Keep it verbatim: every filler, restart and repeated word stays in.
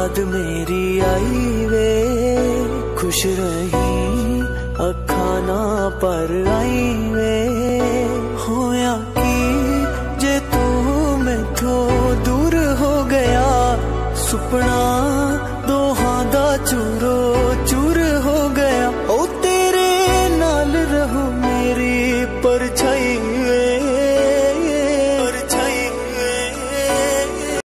याद मेरी आई वे, खुश रही अखा ना पर आई वे। होया की जे तू मैथों दूर हो गया, सुपना दोहां दा चूरो चूर हो गया। ओ तेरे नाल रहूं मेरी परछाई